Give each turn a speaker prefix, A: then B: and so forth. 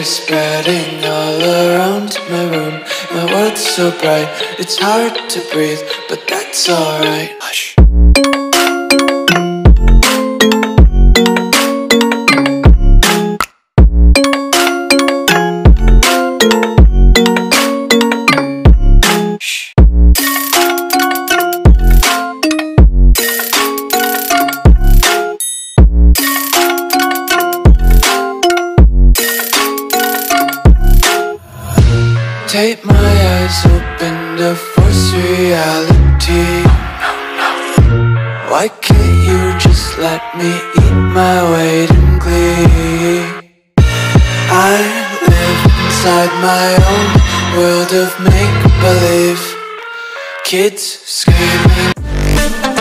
A: colors spreading all around my room. My world's so bright, it's hard to breathe, but that's alright. Hush. Take my eyes open to force reality. Why can't you just let me eat my weight in glee? I live inside my own world of make-believe. Kids screaming